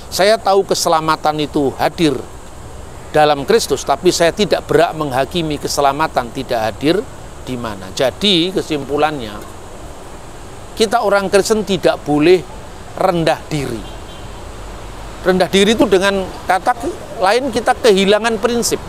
Saya tahu keselamatan itu hadir dalam Kristus, tapi saya tidak berhak menghakimi keselamatan tidak hadir di mana. Jadi kesimpulannya, kita orang Kristen tidak boleh rendah diri. Rendah diri itu dengan kata lain kita kehilangan prinsip.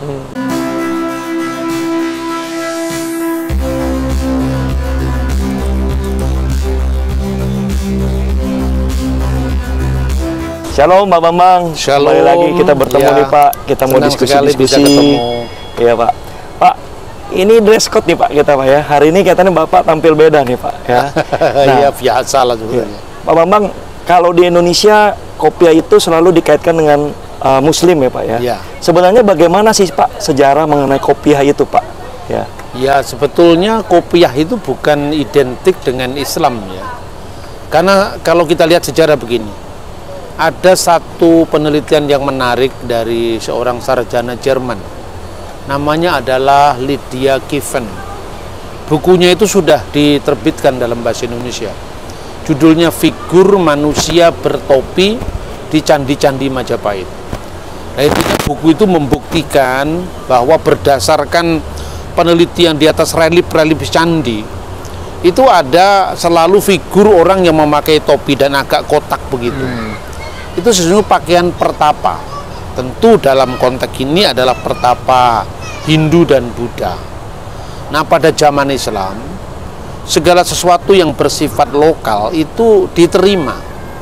Shalom Pak Bambang. Shalom. Kembali lagi kita bertemu ya, nih Pak. Kita mau diskusi-diskusi. Iya Pak. Pak, ini dress code nih Pak kita Pak ya. Hari ini katanya Bapak tampil beda nih Pak ya. Iya, biasa lah sebenarnya. Pak Bambang, kalau di Indonesia kopiah itu selalu dikaitkan dengan Muslim ya Pak ya. Ya. Sebenarnya bagaimana sih Pak sejarah mengenai kopiah itu Pak? Ya. Ya, sebetulnya kopiah itu bukan identik dengan Islam ya. Karena kalau kita lihat sejarah begini, ada satu penelitian yang menarik dari seorang sarjana Jerman. Namanya adalah Lydia Kiven. Bukunya itu sudah diterbitkan dalam bahasa Indonesia. Judulnya Figur Manusia Bertopi di Candi-Candi Majapahit. Nah, intinya buku itu membuktikan bahwa berdasarkan penelitian di atas relief-relief candi, itu ada selalu figur orang yang memakai topi dan agak kotak begitu. Itu sesungguhnya pakaian pertapa. Tentu dalam konteks ini adalah pertapa Hindu dan Buddha. Nah, pada zaman Islam, segala sesuatu yang bersifat lokal itu diterima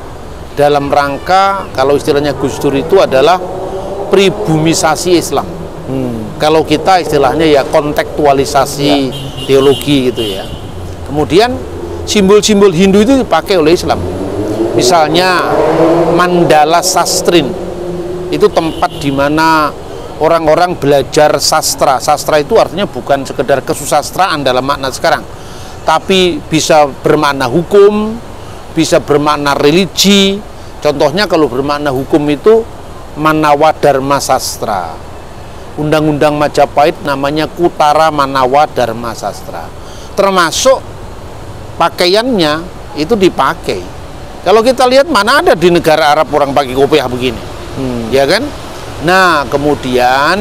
dalam rangka, kalau istilahnya Gus Dur itu adalah pribumisasi Islam. Kalau kita istilahnya ya kontekstualisasi teologi gitu ya. Kemudian simbol-simbol Hindu itu dipakai oleh Islam. Misalnya Mandala Sastrin, itu tempat di mana orang-orang belajar sastra. Sastra itu artinya bukan sekedar kesusastraan dalam makna sekarang, tapi bisa bermakna hukum, bisa bermakna religi. Contohnya kalau bermakna hukum itu Manawa Dharma Sastra. Undang-undang Majapahit namanya Kutara Manawa Dharma Sastra. Termasuk pakaiannya itu dipakai. Kalau kita lihat mana ada di negara Arab orang pakai kopiah begini, ya kan? Nah, kemudian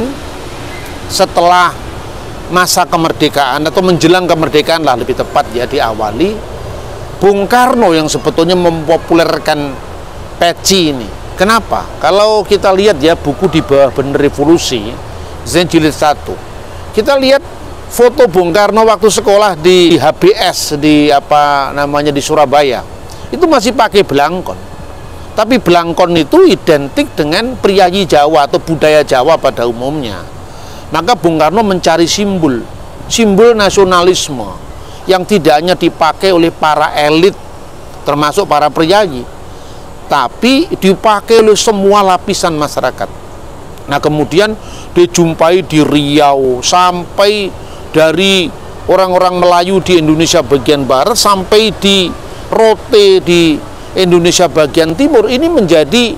setelah masa kemerdekaan atau menjelang kemerdekaan lah lebih tepat ya diawali, Bung Karno yang sebetulnya mempopulerkan peci ini. Kenapa? Kalau kita lihat ya buku di bawah Bener Revolusi, Zen Jilid 1, kita lihat foto Bung Karno waktu sekolah di HBS di di Surabaya. Itu masih pakai belangkon. Tapi belangkon itu identik dengan priayi Jawa atau budaya Jawa pada umumnya. Maka Bung Karno mencari simbol nasionalisme yang tidak hanya dipakai oleh para elit termasuk para priayi, tapi dipakai oleh semua lapisan masyarakat. Nah, kemudian dijumpai di Riau, sampai dari orang-orang Melayu di Indonesia bagian barat sampai di Rote di Indonesia bagian timur. Ini menjadi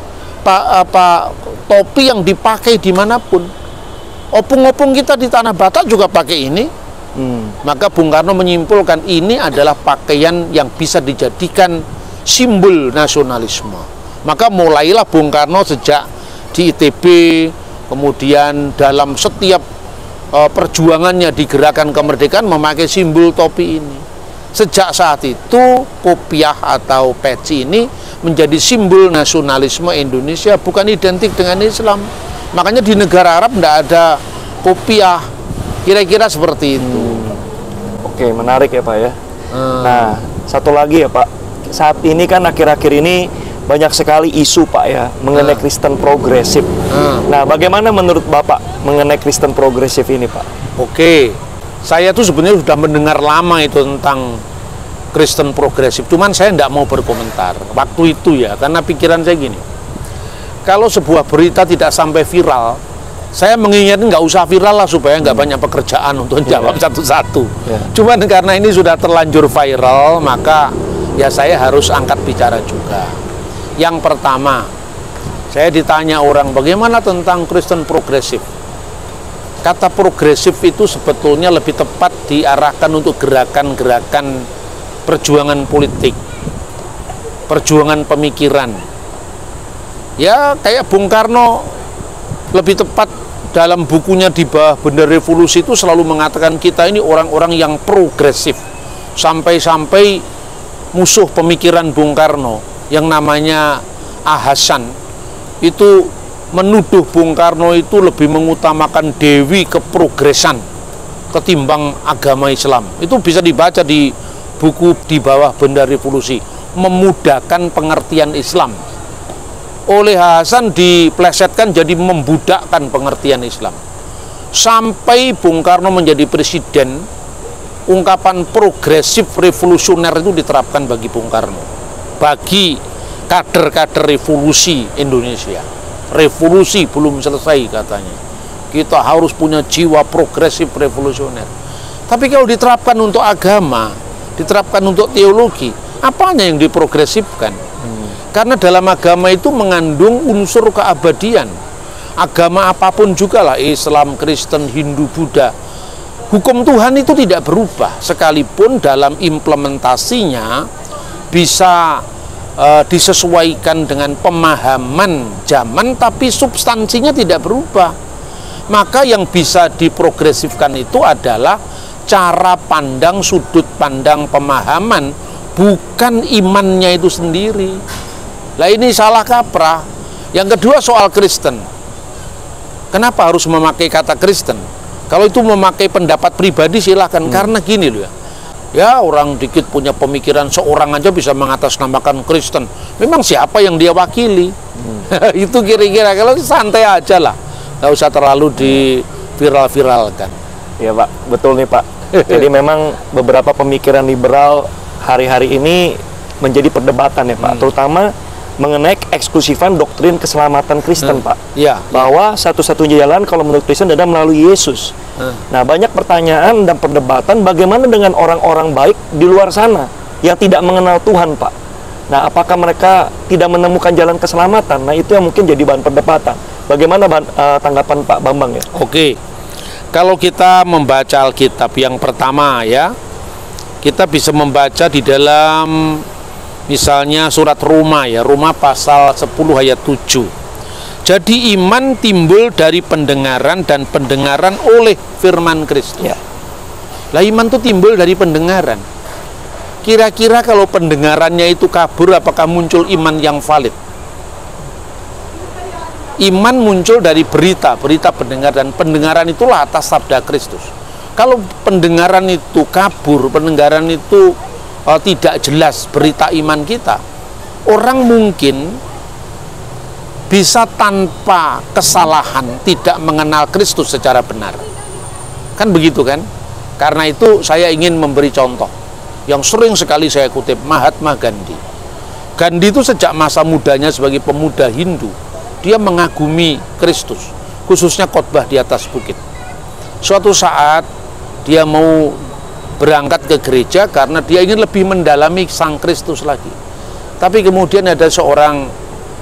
topi yang dipakai dimanapun. Opung-opung kita di Tanah Batak juga pakai ini. Maka Bung Karno menyimpulkan ini adalah pakaian yang bisa dijadikan simbol nasionalisme. Maka mulailah Bung Karno sejak di ITB, kemudian dalam setiap perjuangannya di gerakan kemerdekaan memakai simbol topi ini. Sejak saat itu kopiah atau peci ini menjadi simbol nasionalisme Indonesia, bukan identik dengan Islam. Makanya di negara Arab tidak ada kopiah, kira-kira seperti itu. Oke, menarik ya Pak ya. Nah, satu lagi ya Pak, saat ini kan akhir-akhir ini banyak sekali isu Pak ya mengenai Kristen progresif. Nah, bagaimana menurut Bapak mengenai Kristen progresif ini Pak? Oke, saya tuh sebenarnya sudah mendengar lama itu tentang Kristen progresif, cuman saya tidak mau berkomentar waktu itu ya, karena pikiran saya gini, kalau sebuah berita tidak sampai viral, saya mengingatkan nggak usah viral lah supaya nggak banyak pekerjaan untuk jawab satu-satu. Cuman karena ini sudah terlanjur viral, maka ya saya harus angkat bicara juga. Yang pertama, saya ditanya orang bagaimana tentang Kristen progresif. Kata progresif itu sebetulnya lebih tepat diarahkan untuk gerakan-gerakan perjuangan politik, perjuangan pemikiran. Ya kayak Bung Karno, lebih tepat dalam bukunya Di Bawah Bendera Revolusi itu selalu mengatakan kita ini orang-orang yang progresif. Sampai-sampai musuh pemikiran Bung Karno yang namanya Hasan itu menuduh Bung Karno itu lebih mengutamakan dewi keprogresan ketimbang agama Islam. Itu bisa dibaca di buku Di Bawah Bendera Revolusi, memudahkan pengertian Islam. Oleh Hasan diplesetkan jadi membudakkan pengertian Islam. Sampai Bung Karno menjadi presiden, ungkapan progresif revolusioner itu diterapkan bagi Bung Karno, bagi kader-kader revolusi Indonesia. Revolusi belum selesai katanya, kita harus punya jiwa progresif revolusioner. Tapi kalau diterapkan untuk agama, diterapkan untuk teologi, apanya yang diprogresifkan? Karena dalam agama itu mengandung unsur keabadian. Agama apapun juga lah, Islam, Kristen, Hindu, Buddha, hukum Tuhan itu tidak berubah, sekalipun dalam implementasinya bisa disesuaikan dengan pemahaman zaman, tapi substansinya tidak berubah. Maka yang bisa diprogresifkan itu adalah cara pandang, sudut pandang, pemahaman, bukan imannya itu sendiri. Lah ini salah kaprah. Yang kedua soal Kristen. Kenapa harus memakai kata Kristen? Kalau itu memakai pendapat pribadi silahkan, karena gini loh ya. Ya orang dikit punya pemikiran, seorang aja bisa mengatasnamakan Kristen. Memang siapa yang dia wakili? Itu kira-kira, kalau santai aja lah, nggak usah terlalu diviral-viralkan. Ya Pak, betul nih Pak. Jadi memang beberapa pemikiran liberal hari-hari ini menjadi perdebatan ya Pak, terutama mengenai eksklusifan doktrin keselamatan Kristen Pak. Ya, bahwa satu-satunya jalan kalau menurut Kristen adalah melalui Yesus. Nah, banyak pertanyaan dan perdebatan bagaimana dengan orang-orang baik di luar sana yang tidak mengenal Tuhan Pak. Nah, apakah mereka tidak menemukan jalan keselamatan? Nah, itu yang mungkin jadi bahan perdebatan. Bagaimana tanggapan Pak Bambang ya? Oke, kalau kita membaca Alkitab yang pertama ya, kita bisa membaca di dalam misalnya surat Roma ya, Roma pasal 10 ayat 7. Jadi iman timbul dari pendengaran dan pendengaran oleh firman Kristus. Ya. Lah iman itu timbul dari pendengaran. Kira-kira kalau pendengarannya itu kabur, apakah muncul iman yang valid? Iman muncul dari berita pendengar, dan pendengaran itulah atas sabda Kristus. Kalau pendengaran itu kabur, pendengaran itu tidak jelas berita iman kita, orang mungkin bisa tanpa kesalahan tidak mengenal Kristus secara benar. Kan begitu kan? Karena itu saya ingin memberi contoh yang sering sekali saya kutip, Mahatma Gandhi. Gandhi itu sejak masa mudanya sebagai pemuda Hindu, dia mengagumi Kristus, khususnya khotbah di atas bukit. Suatu saat dia mau berangkat ke gereja karena dia ingin lebih mendalami Sang Kristus lagi. Tapi kemudian ada seorang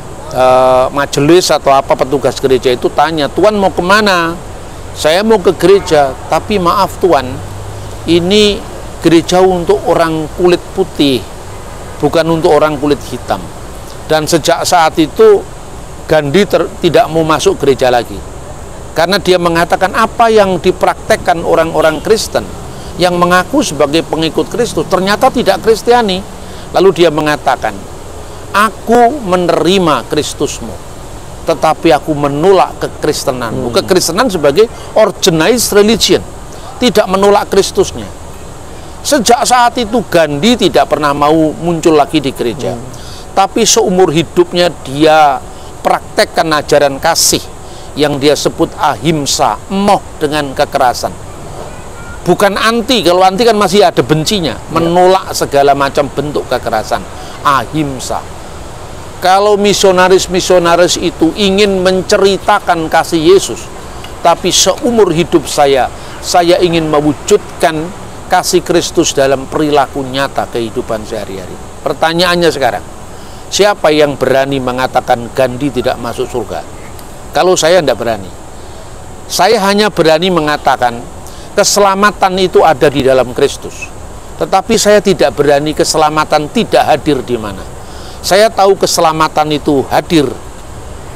majelis atau apa petugas gereja itu tanya, "Tuan mau kemana?" "Saya mau ke gereja, tapi maaf Tuan, ini gereja untuk orang kulit putih, bukan untuk orang kulit hitam." Dan sejak saat itu Gandhi tidak mau masuk gereja lagi, karena dia mengatakan apa yang dipraktekkan orang-orang Kristen yang mengaku sebagai pengikut Kristus ternyata tidak Kristiani. Lalu dia mengatakan, "Aku menerima Kristusmu, tetapi aku menolak kekristenanmu." Kekristenan sebagai organized religion, tidak menolak Kristusnya. Sejak saat itu Gandhi tidak pernah mau muncul lagi di gereja. Tapi seumur hidupnya dia praktekkan ajaran kasih yang dia sebut ahimsa, emoh dengan kekerasan. Bukan anti, kalau anti kan masih ada bencinya, menolak segala macam bentuk kekerasan. Ahimsa. Kalau misionaris-misionaris itu ingin menceritakan kasih Yesus, tapi seumur hidup saya ingin mewujudkan kasih Kristus dalam perilaku nyata kehidupan sehari-hari. Pertanyaannya sekarang, siapa yang berani mengatakan Gandhi tidak masuk surga? Kalau saya tidak berani. Saya hanya berani mengatakan keselamatan itu ada di dalam Kristus. Tetapi saya tidak berani keselamatan tidak hadir di mana. Saya tahu keselamatan itu hadir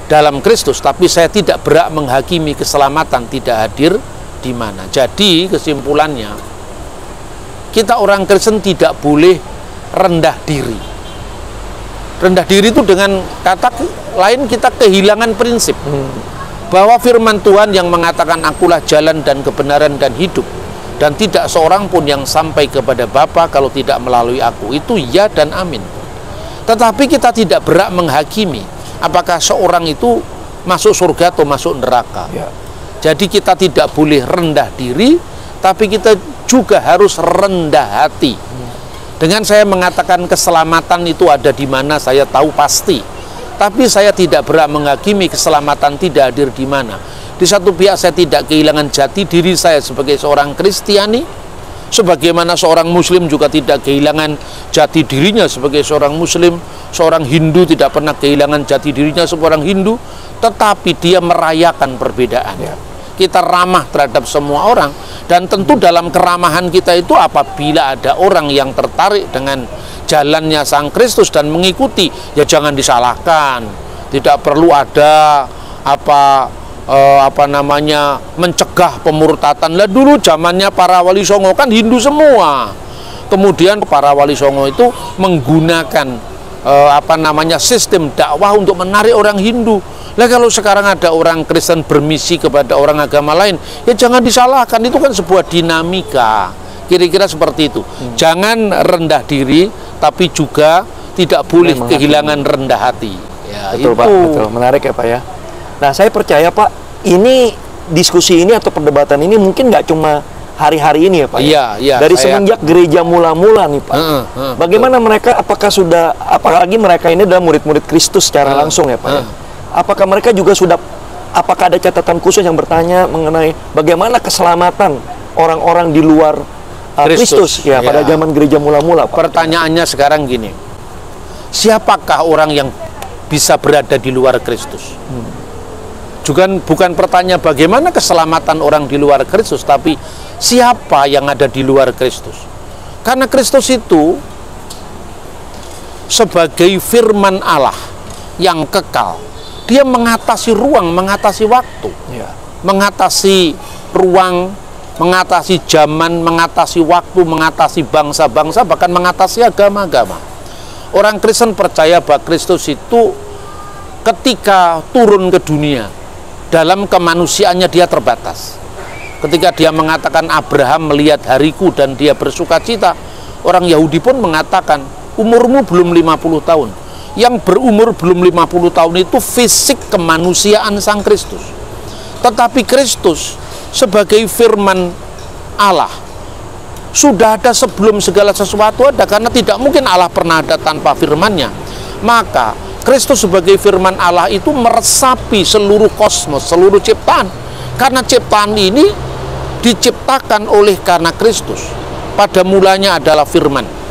dalam Kristus, tapi saya tidak berhak menghakimi keselamatan tidak hadir di mana. Jadi kesimpulannya, kita orang Kristen tidak boleh rendah diri. Rendah diri itu dengan kata lain kita kehilangan prinsip bahwa firman Tuhan yang mengatakan akulah jalan dan kebenaran dan hidup, dan tidak seorang pun yang sampai kepada Bapa kalau tidak melalui aku. Itu ya dan amin. Tetapi kita tidak berhak menghakimi apakah seorang itu masuk surga atau masuk neraka. Ya. Jadi kita tidak boleh rendah diri, tapi kita juga harus rendah hati. Dengan saya mengatakan keselamatan itu ada di mana, saya tahu pasti. Tapi saya tidak berhak menghakimi keselamatan tidak hadir di mana. Di satu pihak saya tidak kehilangan jati diri saya sebagai seorang Kristiani, sebagaimana seorang Muslim juga tidak kehilangan jati dirinya sebagai seorang Muslim. Seorang Hindu tidak pernah kehilangan jati dirinya seorang Hindu, tetapi dia merayakan perbedaan. Ya. Kita ramah terhadap semua orang, dan tentu dalam keramahan kita itu apabila ada orang yang tertarik dengan jalannya Sang Kristus dan mengikuti, ya jangan disalahkan. Tidak perlu ada mencegah pemurtatan. Lah dulu zamannya para wali songo kan Hindu semua. Kemudian para wali songo itu menggunakan sistem dakwah untuk menarik orang Hindu. Lah kalau sekarang ada orang Kristen bermisi kepada orang agama lain, ya jangan disalahkan, itu kan sebuah dinamika. Kira-kira seperti itu. Jangan rendah diri, tapi juga tidak boleh kehilangan rendah hati. Ya, betul, Pak, betul. Menarik ya, Pak ya. Nah, saya percaya, Pak, ini diskusi ini atau perdebatan ini mungkin nggak cuma hari-hari ini ya, Pak. Iya, iya. Dari semenjak gereja mula-mula nih, Pak. Bagaimana mereka, apakah sudah, apalagi mereka ini adalah murid-murid Kristus secara langsung ya, Pak ya? Apakah mereka juga sudah, apakah ada catatan khusus yang bertanya mengenai bagaimana keselamatan orang-orang di luar Kristus ya, pada zaman gereja mula-mula, Pak? Pertanyaannya sekarang gini, siapakah orang yang bisa berada di luar Kristus? Juga bukan pertanyaan bagaimana keselamatan orang di luar Kristus, tapi siapa yang ada di luar Kristus. Karena Kristus itu sebagai firman Allah yang kekal. Dia mengatasi ruang, mengatasi waktu, mengatasi ruang, mengatasi zaman, mengatasi waktu, mengatasi bangsa-bangsa, bahkan mengatasi agama-agama. Orang Kristen percaya bahwa Kristus itu ketika turun ke dunia, dalam kemanusiaannya dia terbatas. Ketika dia mengatakan Abraham melihat hariku dan dia bersuka cita, orang Yahudi pun mengatakan umurmu belum 50 tahun. Yang berumur belum 50 tahun itu fisik kemanusiaan Sang Kristus. Tetapi Kristus sebagai firman Allah sudah ada sebelum segala sesuatu ada, karena tidak mungkin Allah pernah ada tanpa firman-Nya. Maka Kristus sebagai firman Allah itu meresapi seluruh kosmos, seluruh ciptaan. Karena ciptaan ini diciptakan oleh karena Kristus. Pada mulanya adalah firman.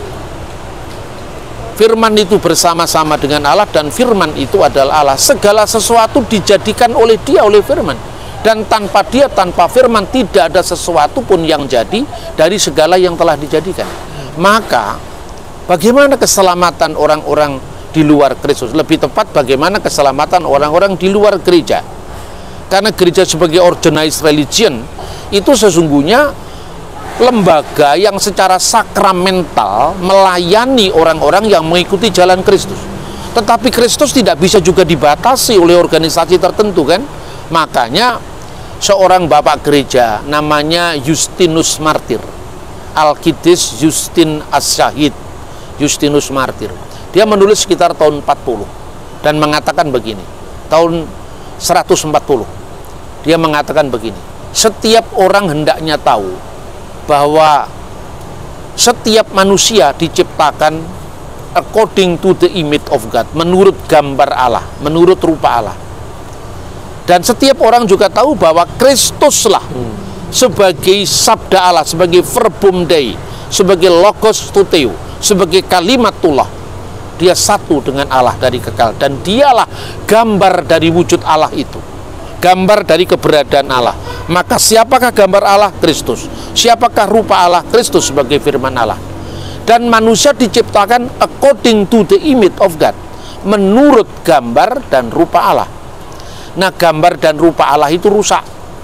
Firman itu bersama-sama dengan Allah, dan firman itu adalah Allah. Segala sesuatu dijadikan oleh dia, oleh firman. Dan tanpa dia, tanpa firman, tidak ada sesuatu pun yang jadi dari segala yang telah dijadikan. Maka bagaimana keselamatan orang-orang di luar Kristus? Lebih tepat, bagaimana keselamatan orang-orang di luar gereja? Karena gereja sebagai organized religion itu sesungguhnya lembaga yang secara sakramental melayani orang-orang yang mengikuti jalan Kristus. Tetapi Kristus tidak bisa juga dibatasi oleh organisasi tertentu, kan? Makanya seorang bapak gereja namanya Justinus Martir, Alkidis Justin As-Syahid, Justinus Martir. Dia menulis sekitar tahun 40 dan mengatakan begini, tahun 140. Dia mengatakan begini, setiap orang hendaknya tahu bahwa setiap manusia diciptakan according to the image of God, menurut gambar Allah, menurut rupa Allah. Dan setiap orang juga tahu bahwa Kristuslah sebagai sabda Allah, sebagai verbum Dei, sebagai logos tuteu, sebagai kalimatullah, dia satu dengan Allah dari kekal, dan dialah gambar dari wujud Allah itu, gambar dari keberadaan Allah. Maka siapakah gambar Allah? Kristus. Siapakah rupa Allah? Kristus sebagai firman Allah. Dan manusia diciptakan according to the image of God, menurut gambar dan rupa Allah. Nah, gambar dan rupa Allah itu rusak.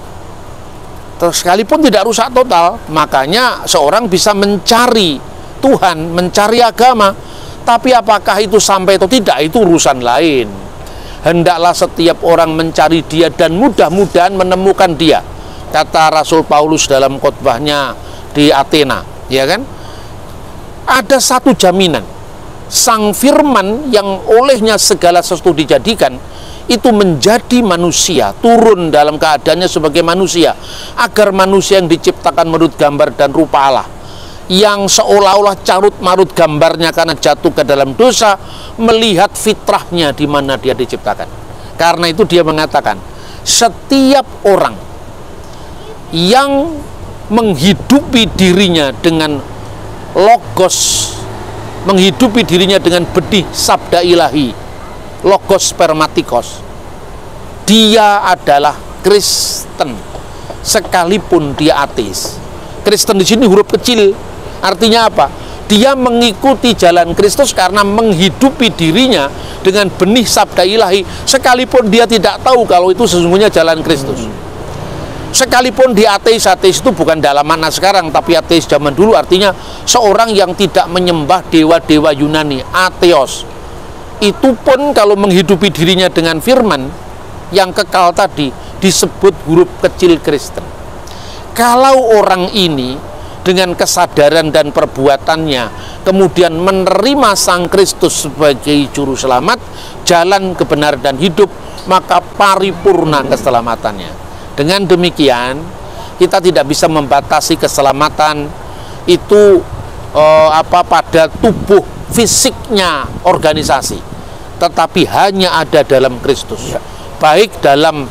Terus sekalipun tidak rusak total, makanya seorang bisa mencari Tuhan, mencari agama. Tapi apakah itu sampai atau tidak, itu urusan lain. Hendaklah setiap orang mencari Dia dan mudah-mudahan menemukan Dia. Kata Rasul Paulus dalam khotbahnya di Athena, ya kan? Ada satu jaminan, Sang Firman yang olehnya segala sesuatu dijadikan, itu menjadi manusia, turun dalam keadaannya sebagai manusia, agar manusia yang diciptakan menurut gambar dan rupa Allah, yang seolah-olah carut-marut gambarnya karena jatuh ke dalam dosa, melihat fitrahnya di mana dia diciptakan. Karena itu dia mengatakan, setiap orang yang menghidupi dirinya dengan logos, menghidupi dirinya dengan benih sabda ilahi, logos spermatikos, dia adalah Kristen, sekalipun dia ateis. Kristen di sini huruf kecil, artinya apa? Dia mengikuti jalan Kristus karena menghidupi dirinya dengan benih sabda ilahi, sekalipun dia tidak tahu kalau itu sesungguhnya jalan Kristus. Sekalipun dia ateis, ateis itu bukan dalam makna sekarang, tapi ateis zaman dulu artinya seorang yang tidak menyembah dewa-dewa Yunani, atheos. Itu pun kalau menghidupi dirinya dengan firman yang kekal tadi, disebut huruf kecil Kristen. Kalau orang ini dengan kesadaran dan perbuatannya kemudian menerima Sang Kristus sebagai juru selamat, jalan kebenaran dan hidup, maka paripurna keselamatannya. Dengan demikian, kita tidak bisa membatasi keselamatan itu pada tubuh fisiknya organisasi, tetapi hanya ada dalam Kristus. Baik dalam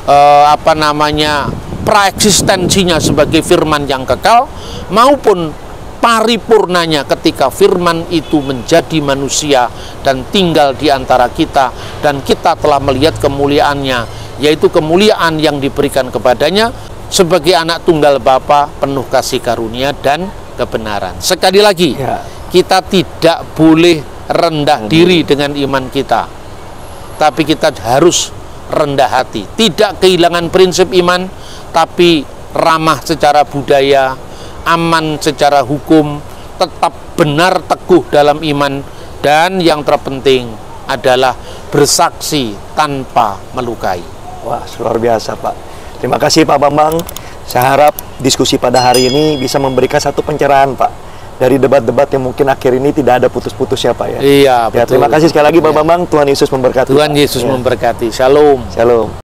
praeksistensinya sebagai firman yang kekal, maupun paripurnanya ketika firman itu menjadi manusia dan tinggal di antara kita, dan kita telah melihat kemuliaannya, yaitu kemuliaan yang diberikan kepadanya sebagai anak tunggal Bapa, penuh kasih karunia dan kebenaran. Sekali lagi, kita tidak boleh rendah diri dengan iman kita, tapi kita harus rendah hati, tidak kehilangan prinsip iman, tapi ramah secara budaya, aman secara hukum, tetap benar teguh dalam iman, dan yang terpenting adalah bersaksi tanpa melukai. Wah, luar biasa, Pak. Terima kasih, Pak Bambang. Saya harap diskusi pada hari ini bisa memberikan satu pencerahan, Pak, dari debat-debat yang mungkin akhir ini tidak ada putus-putusnya, Pak, ya. Iya, betul. Terima kasih sekali lagi, Pak Bambang. Tuhan Yesus memberkati. Tuhan Yesus memberkati. Shalom. Shalom.